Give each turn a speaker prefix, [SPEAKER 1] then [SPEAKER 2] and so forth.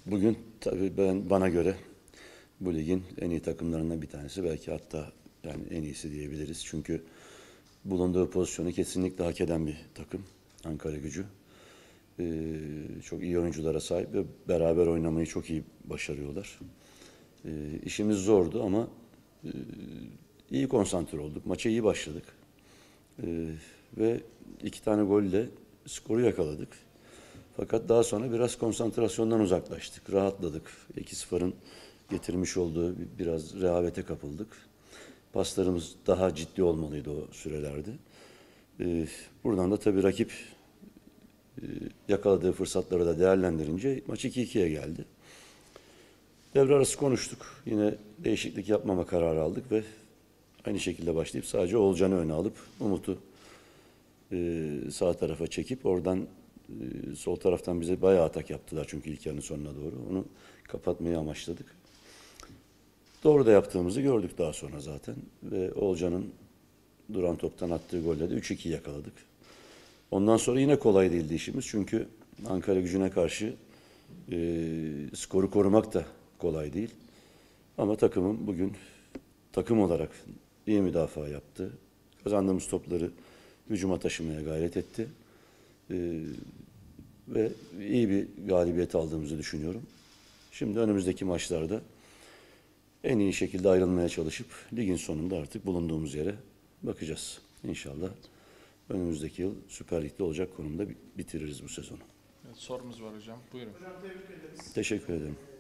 [SPEAKER 1] Bugün tabii bana göre bu ligin en iyi takımlarından bir tanesi. Belki hatta yani en iyisi diyebiliriz. Çünkü bulunduğu pozisyonu kesinlikle hak eden bir takım. Ankaragücü. Çok iyi oyunculara sahip ve beraber oynamayı çok iyi başarıyorlar. İşimiz zordu ama iyi konsantre olduk. Maça iyi başladık. Ve 2 tane golle skoru yakaladık. Fakat daha sonra biraz konsantrasyondan uzaklaştık. Rahatladık. 2-0'ın getirmiş olduğu biraz rehavete kapıldık. Paslarımız daha ciddi olmalıydı o sürelerde. Buradan da tabii rakip yakaladığı fırsatları da değerlendirince maç 2-2'ye geldi. Devre arası konuştuk. Yine değişiklik yapmama kararı aldık ve aynı şekilde başlayıp sadece Oğulcan'ı öne alıp Umut'u sağ tarafa çekip oradan sol taraftan bize bayağı atak yaptılar çünkü ilk yarının sonuna doğru. Onu kapatmayı amaçladık. Doğru da yaptığımızı gördük daha sonra zaten. Ve Oğulcan'ın duran toptan attığı golle de 3-2 yakaladık. Ondan sonra yine kolay değildi işimiz. Çünkü Ankaragücü'ne karşı skoru korumak da kolay değil. Ama takımım bugün takım olarak iyi müdafaa yaptı. Kazandığımız topları hücuma taşımaya gayret etti. Ve iyi bir galibiyet aldığımızı düşünüyorum. Şimdi önümüzdeki maçlarda en iyi şekilde ayrılmaya çalışıp ligin sonunda artık bulunduğumuz yere bakacağız. İnşallah önümüzdeki yıl Süper Lig'de olacak konumda bitiririz bu sezonu.
[SPEAKER 2] Evet, sorumuz var hocam. Buyurun.
[SPEAKER 3] Hocam tebrik ederiz.
[SPEAKER 1] Teşekkür ederim.